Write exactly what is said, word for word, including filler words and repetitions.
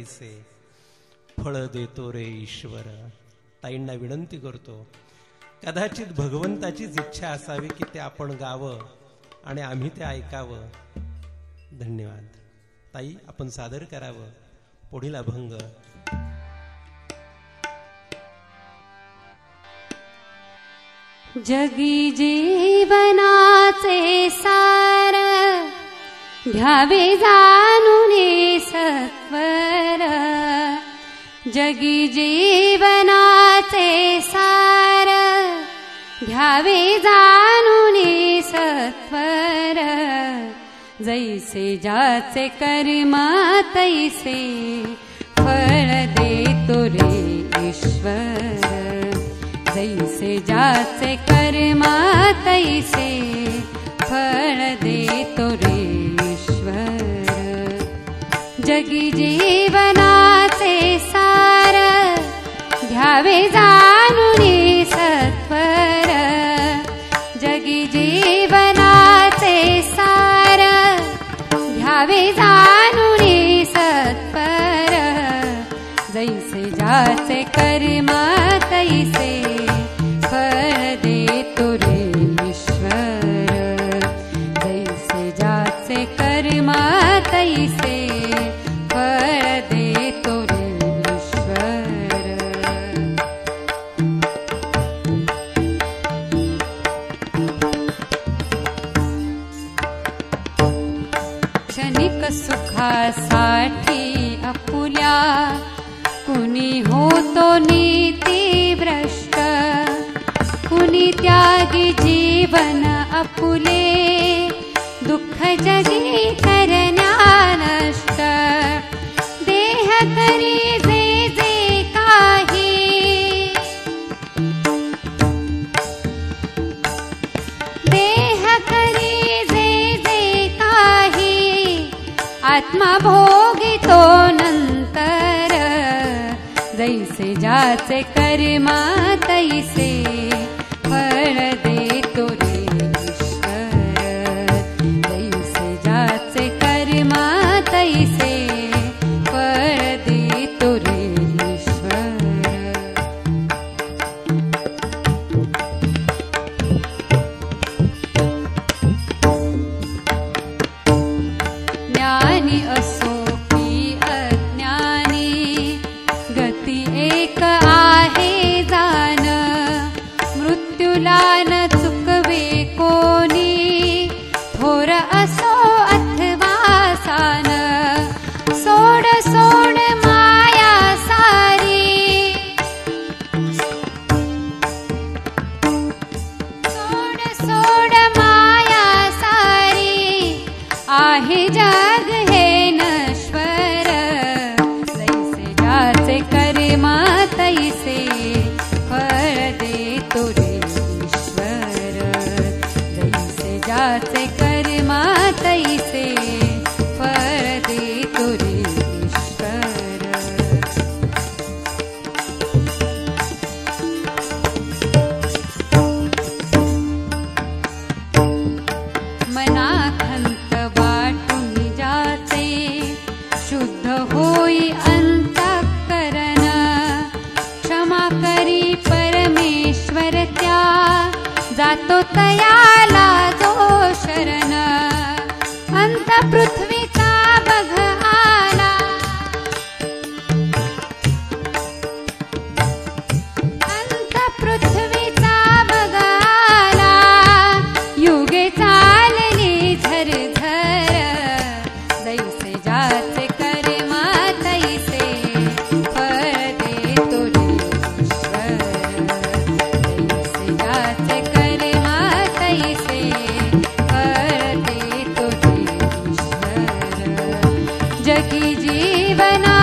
तैसे फळ देतो रे ईश्वर. ताईंना विनंती करतो, कदाचित भगवंताचीच इच्छा असावी की ते आपण गावं आणि आम्ही ते ऐकावं. धन्यवाद. ताई, आपण सादर करावं पुढील अभंग. जगी जीवनाचे सार घ्यावे जाणून सत्वर. जगी जीवनाचे सार घ्यावे जाणून सत्वर. जैसे ज्याचे कर्म तैसे फळ देतो रे ईश्वर. जैसे ज्याचे कर्म तैसे फळ देतो रे ईश्वर. जगी जीवनाचे सार घ्यावे जाणून सत्वर. जगी जीवनाचे सार घ्यावे जाणून सत्वर. जैसे ज्याचे कर्म तैसे फळ देतो रे ईश्वर. जैसे ज्याचे कर्म तैसे फळ देतो रे ईश्वर. क्षणिक सुखासाठी आपुल्या कुणी होतो नीती भ्रष्ट. कुणी त्यागी जीवन आपुले दुःख जगी करण्या नष्ट. देह करी जे जे काही देह करी जे जे काही आत्मा भोगितो नंतर. जैसे ज्याचे कर्म तैसे फळ देतो रे ईश्वर. जैसे ज्याचे कर्म तैसे फळ देतो रे ईश्वर. ज्ञानी असो की अज्ञानी गती एक आहे जाण. मृत्यूला न चुकवे कोणी थोर असो अथवा सान. सोड सोड माया सारी सोड सोड माया सारी आहे जग हे नश्वर. जैसे ज्याचे कर्म तैसे फळ देतो रे ईश्वर. जैसे ज्याचे कर्म तैसे फळ देतो रे ईश्वर. मना खंत वाटून जाचे शुद्ध होई अंतःकरण. क्षमा करी परमेश्वर त्या जातो तयाला जो शरण. अंत पृथ्वीचा बघ आला अंत पृथ्वीचा बघ आला. युगे चालली झरझर. जैसे ज्याचे कर्म तैसे फळ देतो रे ईश्वर. जैसे ज्याचे कर्म तैसे फळ देतो रे ईश्वर. जगी जीवना